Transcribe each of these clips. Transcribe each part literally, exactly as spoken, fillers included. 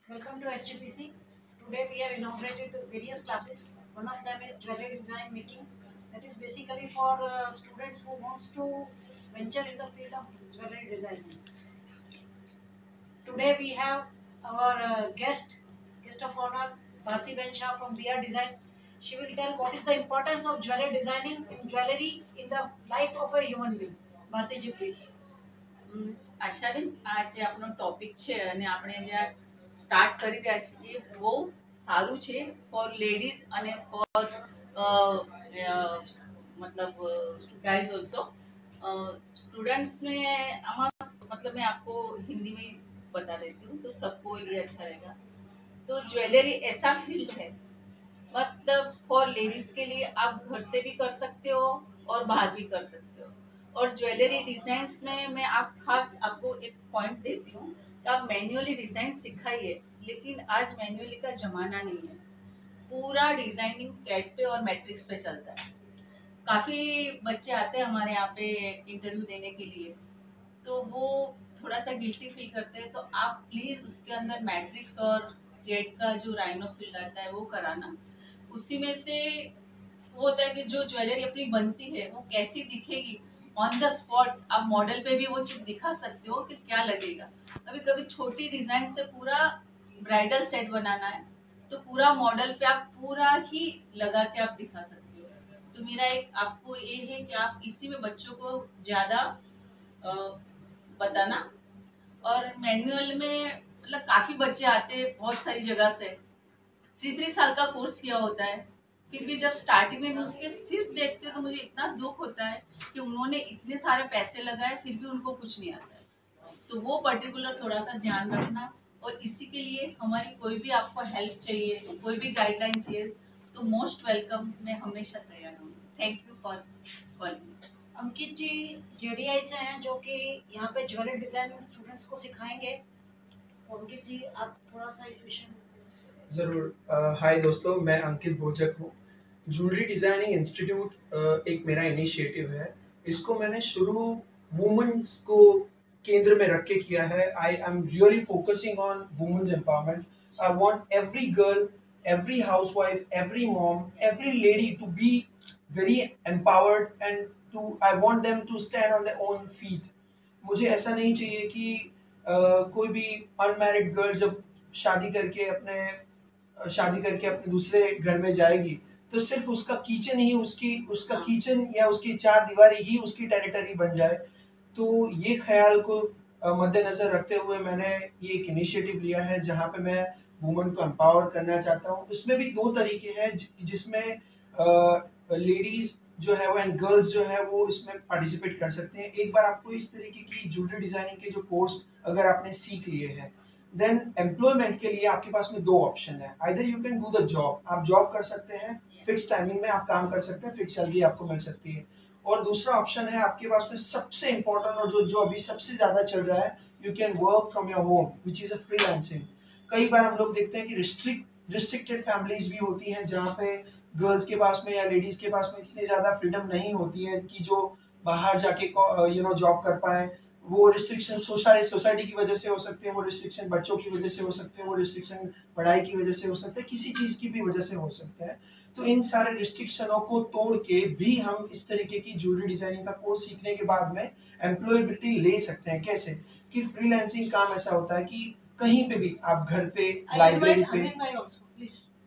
Welcome to S G P C. Today we have inaugurated various classes. One of them is jewelry design making. That is basically for uh, students who wants to venture in the field of jewelry designing. Today we have our uh, guest, guest of honor, Bharti Ben Shah from B R Designs. She will tell what is the importance of jewelry designing in jewelry in the life of a human being. Bharti ji, please. હમ, આશાબેન આ જે આપણો topic છે અને આપણે જે આ start કરી રહ્યા છીએ એ બહુ સારું છે ફોર લેડીઝ અને ફોર मतलब गाइस ऑल्सो स्टूडेंट्स में आमा मतलब मैं आपको हिंदी में बता देती हूँ तो सबको ये अच्छा रहेगा। तो ज्वेलरी ऐसा फील्ड है मतलब फॉर लेडीज के लिए आप घर से भी कर सकते हो और बाहर भी कर सकते हो। और ज्वेलरी डिजाइन्स में मैं आप खास आपको एक पॉइंट देती हूँ कि आप मैन्युअली डिजाइन सिखाइए, लेकिन आज मैन्युअली का जमाना नहीं है, पूरा डिजाइनिंग कैट पे और मैट्रिक्स पे चलता है। काफी बच्चे आते हैं हमारे यहाँ पे इंटरव्यू देने के लिए, तो वो थोड़ा सा गिल्टी फील करते हैं, तो आप प्लीज उसके अंदर मैट्रिक्स और कैट का जो राइनो फील्ड आता है वो कराना। उसी में से वो होता है कि जो ज्वेलरी अपनी बनती है वो कैसी दिखेगी, ऑन द स्पॉट आप मॉडल पे भी वो चीज दिखा सकते हो कि क्या लगेगा। अभी कभी छोटी डिजाइन से पूरा ब्राइडल सेट बनाना है तो पूरा मॉडल पे आप पूरा ही लगा के आप दिखा सकते हो। तो मेरा एक आपको ये है कि आप इसी में बच्चों को ज्यादा बताना। और मैनुअल में मतलब काफी बच्चे आते हैं बहुत सारी जगह से, थ्री थ्री साल का कोर्स किया होता है, फिर भी जब स्टार्टिंग में उसके सिर्फ देखते तो मुझे इतना दुख होता है कि उन्होंने इतने सारे पैसे लगाए फिर भी उनको कुछ नहीं आता है। तो वो पर्टिकुलर थोड़ा सा ध्यान रखना। और इसी के लिए हमारी कोई भी आपको हेल्प चाहिए, कोई भी गाइडलाइन चाहिए, तो मोस्ट वेलकम, मैं हमेशा तैयार हूँ। Thank you for calling. Ankit ji JDI से हैं जो कि यहाँ पे ज्वेलरी डिजाइनिंग स्टूडेंट्स को सिखाएंगे। अंकित जी आप थोड़ा सा इस विषय में। जरूर। हाय दोस्तों, मैं अंकित भोजक हूँ। ज्वेलरी डिजाइनिंग इंस्टीट्यूट एक मेरा इनिशिएटिव है। इसको मैंने शुरू वुमेन्स को केंद्र में रख के किया है। I am really focusing on women's empowerment. I want every girl, every housewife, every mom, every lady to be very empowered and to I want them to stand on their own feet. मुझे ऐसा नहीं चाहिए कि uh, कोई भी unmarried girl जब शादी करके अपने शादी करके अपने दूसरे घर में जाएगी तो सिर्फ उसका किचन ही उसकी उसका किचन या उसकी चार दीवारी ही उसकी टेरिटरी बन जाए। तो ये ख्याल को मद्देनजर रखते हुए मैंने ये एक इनिशिएटिव लिया है जहाँ पे मैं वुमेन को एम्पावर करना चाहता हूँ। उसमें भी दो तरीके हैं जिसमें लेडीज जो है वो एंड गर्ल्स जो है वो इसमें पार्टिसिपेट कर सकते हैं। एक बार आपको इस तरीके की ज्वेलरी डिजाइनिंग के जो कोर्स अगर आपने सीख लिए हैं, देन एम्प्लॉयमेंट के लिए आपके पास में दो ऑप्शन है। Either you can do the job, आप जॉब कर सकते हैं, फिक्स टाइमिंग में आप काम कर सकते हैं, फिक्स सैलरी आपको मिल सकती है। और दूसरा ऑप्शन है आपके पास में सबसे इंपॉर्टेंट और जो जो अभी सबसे ज्यादा चल रहा है, you can work from your home which is a freelancing. कई बार हम लोग देखते हैं कि रिस्ट्रिक्ट रिस्ट्रिक्टेड फैमिलीज भी होती हैं जहाँ पे गर्ल्स के पास में या लेडीज के पास में इतनी ज्यादा फ्रीडम नहीं होती है कि जो बाहर जाके यू नो जॉब कर पाए। वो रिस्ट्रिक्शन सोसाइटी की वजह से हो सकते हैं, वो रिस्ट्रिक्शन बच्चों की वजह से हो सकते हैं, वो रिस्ट्रिक्शन पढ़ाई की वजह से हो सकते हैं, किसी चीज की भी वजह से हो सकते हैं। तो इन सारे रिस्ट्रिक्शनों को तोड़ के भी हम इस तरीके की ज्वेलरी डिजाइनिंग का कोर्स सीखने के बाद में एम्प्लॉयबिलिटी ले सकते हैं। कैसे कि फ्रीलांसिंग काम ऐसा होता है कि कहीं पे भी आप घर पे, लाइब्रेरी पे,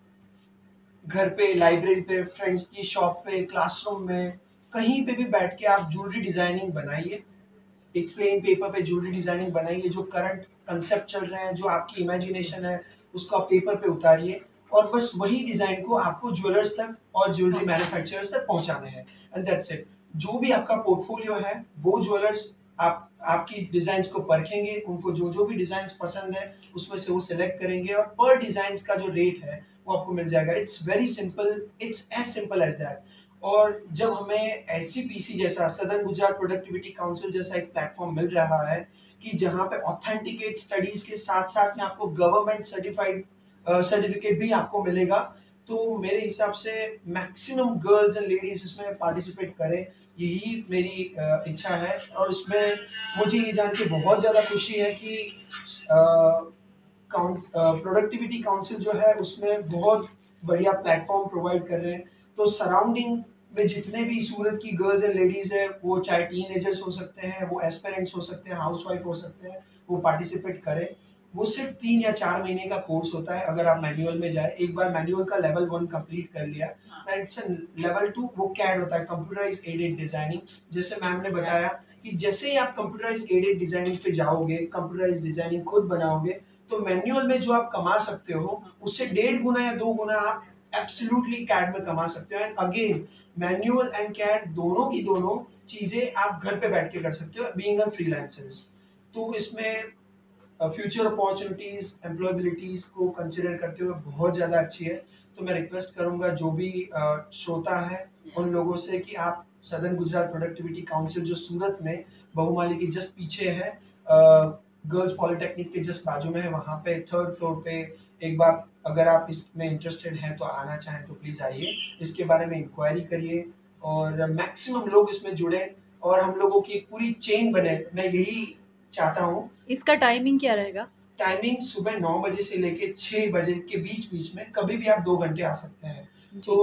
घर पे, लाइब्रेरी पे, फ्रेंड्स की शॉप पे, क्लासरूम में, कहीं पे भी बैठ के आप ज्वेलरी डिजाइनिंग बनाइए। एक प्लेन पेपर पे ज्वेलरी डिजाइनिंग बनाइए, जो करंट कंसेप्ट चल रहे हैं, जो आपकी इमेजिनेशन है, उसको आप पेपर पे उतारिए और बस वही डिजाइन को आपको ज्वेलर्स तक और ज्वेलरी मैन्युफैक्चरर्स तक पहुंचाने हैं, एंड दैट्स इट। जो भी आपका पोर्टफोलियो है वो ज्वेलर्स आप आपकी डिजाइन को परखेंगे, उनको जो जो भी डिजाइन पसंद है उसमें से वो सिलेक्ट करेंगे और पर डिजाइन का जो रेट है वो आपको मिल जाएगा। It's very simple, it's as simple as that. और जब हमें एसजीपीसी जैसा, सदर्न गुजरात प्रोडक्टिविटी काउंसिल जैसा एक प्लेटफॉर्म मिल रहा है कि जहां पे ऑथेंटिकेट स्टडीज के साथ साथ में आपको गवर्नमेंट सर्टिफाइड सर्टिफिकेट भी आपको मिलेगा, तो मेरे हिसाब से मैक्सिमम गर्ल्स एंड लेडीज इसमें पार्टिसिपेट करें, यही मेरी uh, इच्छा है। और इसमें मुझे ये जान के बहुत ज्यादा खुशी है कि uh, प्रोडक्टिविटी काउंसिल जो है उसमें बहुत बढ़िया प्लेटफॉर्म प्रोवाइड कर रहे हैं। तो सराउंडिंग में जितने भी सूरत की गर्ल्स एंड लेडीज है, वो चाहे टीनेजर्स हो सकते हैं, वो एस्पिरेंट्स हो सकते हैं, हाउसवाइफ हो सकते हैं, वो पार्टिसिपेट करें। वो सिर्फ तीन या चार महीने का कोर्स होता है। अगर आप मैनुअल में जाए, एक बार मैनुअल का लेवल वन कंप्लीट कर लिया, इट्स लेवल टू, वो कैड होता है, कंप्यूटराइज एडेड डिजाइनिंग। जैसे मैम ने बताया कि जैसे ही आप कंप्यूटराइज एडेड डिजाइनिंग पे जाओगे, कंप्यूटराइज डिजाइनिंग खुद बनाओगे, तो मैनुअल में जो आप कमा सकते हो उससे डेढ़ गुना या दो गुना आप एब्सोल्युटली कैड में कमा सकते हो। And again manual and CAD दोनों की दोनों चीजें आप घर पे बैठ के कर सकते हो बीइंग अ फ्रीलांसर्स। तो इसमें फ्यूचर अपॉर्चुनिटीज, एम्प्लॉयबिलिटीज को कंसिडर करते हुए बहुत ज्यादा अच्छी है। तो मैं रिक्वेस्ट करूंगा जो भी uh, श्रोता है उन लोगों से कि आप सदर्न गुजरात प्रोडक्टिविटी काउंसिल जो सूरत में बहुमाली के जस्ट पीछे है, गर्ल्स पॉलिटेक्निक के जस्ट बाजू में है, वहाँ पे थर्ड फ्लोर पे एक बार अगर आप इसमें इंटरेस्टेड हैं तो आना चाहें तो प्लीज आइए, इसके बारे में इंक्वायरी करिए और मैक्सिमम लोग इसमें जुड़े और हम लोगों की एक पूरी चेन बने। मैं यही चाहता हूँ। इसका टाइमिंग क्या रहेगा? टाइमिंग सुबह नौ बजे से लेके छह बजे के बीच बीच में कभी भी आप दो घंटे आ सकते हैं। तो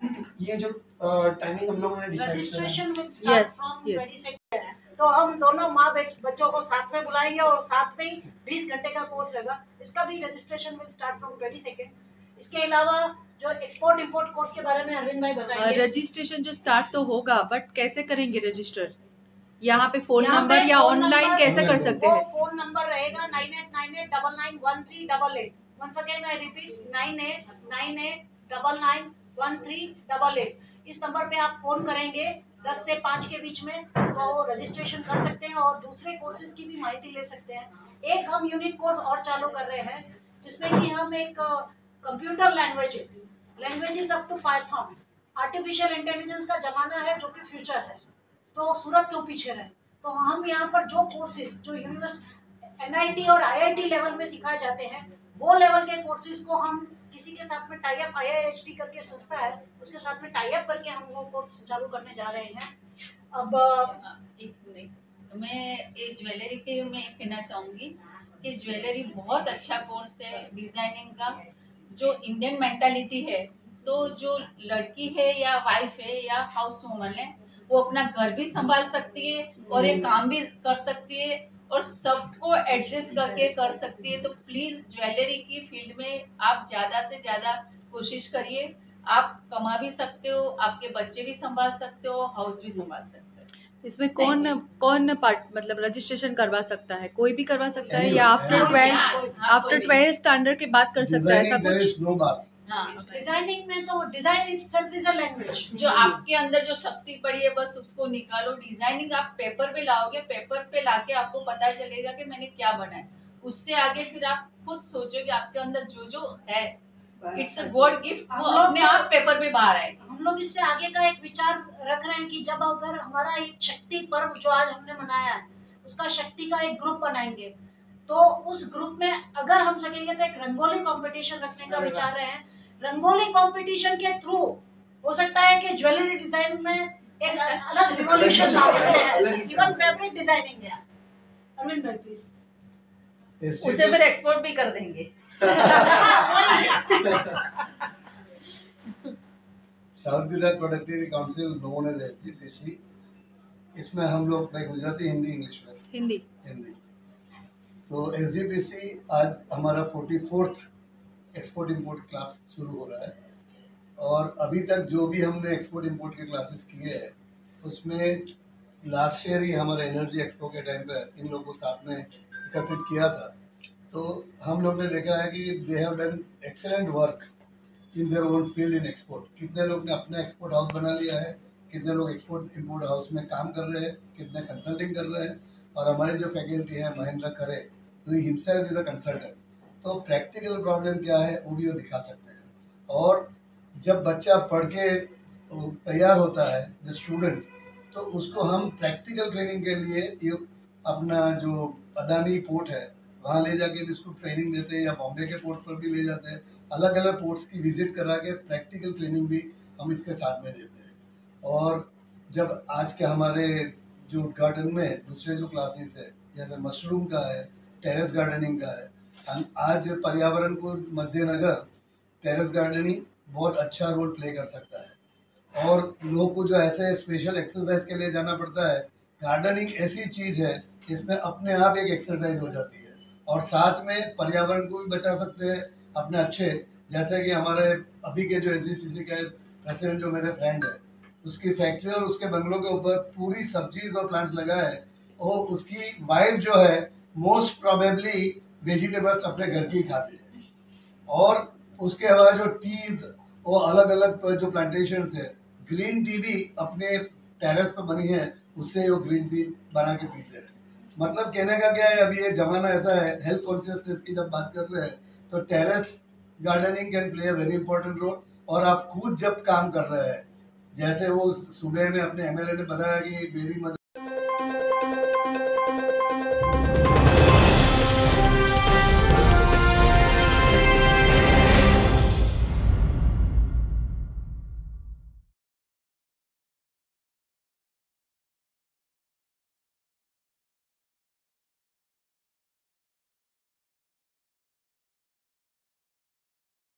ये जो टाइमिंग हम लोगों ने decide registration will Yes, start from yes. Twenty second है। तो हम दोनों माँ बच्चों को साथ में बुलाएंगे और साथ में ही बीस घंटे का कोर्स रहेगा। इसका भी registration will start from twenty second. इसके अलावा जो एक्सपोर्ट इंपोर्ट कोर्स के बारे में अरविंद भाई बताएंगे। रजिस्ट्रेशन जो स्टार्ट तो होगा, बट कैसे करेंगे रजिस्टर? यहाँ पे फोन यहाँ नंबर पे या फोन ऑनलाइन नंबर- कैसे कर सकते वो हैं? फोन नंबर रहेगा nine eight nine eight double nine one three double eight. Once again I repeat, nine eight nine eight double nine one three double eight. इस नंबर पे आप फोन करेंगे दस से पाँच के बीच में तो रजिस्ट्रेशन कर सकते हैं और दूसरे कोर्सेज की भी माहिती ले सकते हैं। एक हम यूनिक कोर्स और चालू कर रहे हैं जिसमें कि हम एक computer languages languages up to Python, artificial intelligence का जमाना है जो कि फ्यूचर है, तो सूरत क्यों पीछे रहे। तो हम यहाँ पर जो कोर्सेज जो यूनिवर्सिटी एन आई टी और आई आई टी लेवल में सिखाए जाते हैं, वो लेवल के कोर्सेज को हम किसी के साथ में tie up, I I H T करके संस्था है उसके साथ में टाई अप करके हम वो कोर्स चालू करने जा रहे हैं। अब एक मिनट, मैं एक ज्वेलरी के मैं कहना चाहूंगी कि ज्वेलरी बहुत अच्छा कोर्स है डिजाइनिंग का। जो इंडियन मेंटालिटी है, तो जो लड़की है या वाइफ है या हाउस वुमन है, वो अपना घर भी संभाल सकती है और ये काम भी कर सकती है और सबको एडजस्ट करके कर सकती है। तो प्लीज ज्वेलरी की फील्ड में आप ज्यादा से ज्यादा कोशिश करिए। आप कमा भी सकते हो, आपके बच्चे भी संभाल सकते हो, हाउस भी संभाल सकते हो। इसमें कौन कौन पार्ट मतलब रजिस्ट्रेशन करवा सकता है? कोई भी करवा सकता है या आफ्टर हाँ, ट्वेल्थ हाँ, आफ्टर ट्वेल्थ स्टैंडर्ड के बाद कर सकता है? ऐसा कुछ? नो बात। डिजाइनिंग में तो design itself is a language. जो आपके अंदर जो शक्ति पड़ी है बस उसको निकालो। डिजाइनिंग आप पेपर पे लाओगे, पेपर पे लाके आपको पता चलेगा कि मैंने क्या बनाया। उससे आगे फिर आप खुद सोचोगे आपके अंदर जो जो है, इट्स अ गॉड गिफ्ट, वो अपने आप पेपर पे बाहर आएगा। हम लोग इससे आगे का एक विचार रख रहे हैं कि जब अगर हमारा एक शक्ति पर्व जो आज हमने मनाया है उसका शक्ति का एक ग्रुप बनाएंगे, तो उस ग्रुप में अगर हम सकेंगे तो एक रंगोली कंपटीशन रखने का विचार रहे हैं। रंगोली कंपटीशन के थ्रू हो सकता है कि ज्वेलरी डिजाइन में एक अलग रिवॉल्यूशन ला सकते हैं, इवन फैब्रिक डिजाइनिंग है। अरविंद भाई प्लीज। उसे फिर एक्सपोर्ट भी कर देंगे। South Gujarat productivity council known as S G P C, इसमें हम लोग मैं गुजराती हिंदी इंग्लिश में हिंदी हिंदी तो एस जी पी सी आज हमारा forty fourth export import class शुरू हो रहा है और अभी तक जो भी हमने एक्सपोर्ट इंपोर्ट के क्लासेस किए हैं उसमें लास्ट ईयर ही हमारे एनर्जी एक्सपो के टाइम पे इन लोगों को साथ में एकत्रित किया था। तो हम लोग ने देखा है कि they have done excellent work in their own field in export. कितने लोग ने अपना एक्सपोर्ट हाउस बना लिया है, कितने लोग एक्सपोर्ट इंपोर्ट हाउस में काम कर रहे हैं, कितने कंसल्टिंग कर रहे हैं। और हमारे जो फैकल्टी है महेंद्र खरे, तो he himself is a consultant, तो प्रैक्टिकल प्रॉब्लम क्या है वो भी वो दिखा सकते हैं। और जब बच्चा पढ़ के तैयार होता है द स्टूडेंट, तो उसको हम प्रैक्टिकल ट्रेनिंग के लिए ये अपना जो अदानी पोर्ट है वहाँ ले जाके भी उसको ट्रेनिंग देते हैं या बॉम्बे के पोर्ट पर भी ले जाते हैं। अलग अलग पोर्ट्स की विजिट करा के प्रैक्टिकल ट्रेनिंग भी हम इसके साथ में देते हैं। और जब आज के हमारे जो उद्घाटन में दूसरे जो क्लासेस है जैसे मशरूम का है, टेरेस गार्डनिंग का है, आज पर्यावरण को मद्देनजर टेरेस गार्डनिंग बहुत अच्छा रोल प्ले कर सकता है। और लोग को जो ऐसे स्पेशल एक्सरसाइज के लिए जाना पड़ता है, गार्डनिंग ऐसी चीज है इसमें अपने आप एक एक्सरसाइज हो जाती है और साथ में पर्यावरण को भी बचा सकते हैं अपने अच्छे। जैसे कि हमारे अभी के जो एस जी सी सी के प्रेसिडेंट जो मेरे फ्रेंड है, उसकी फैक्ट्री और उसके बंगलों के ऊपर पूरी सब्जीज और प्लांट्स लगा है और उसकी वाइफ जो है मोस्ट प्रोबेबली वेजिटेबल्स अपने घर की खाते हैं। और उसके अलावा जो टीज और अलग अलग जो प्लांटेशन है, ग्रीन टी भी अपने टेरेस पर बनी है, उससे वो ग्रीन टी बना के पीते हैं। मतलब कहने का क्या है, अभी ये जमाना ऐसा है, हेल्थ कॉन्शियसनेस की जब बात कर रहे हैं तो terrace gardening can play a very important role. और आप खुद जब काम कर रहे हैं, जैसे वो सुबह में अपने एम एल ए ने बताया कि मेरी मदद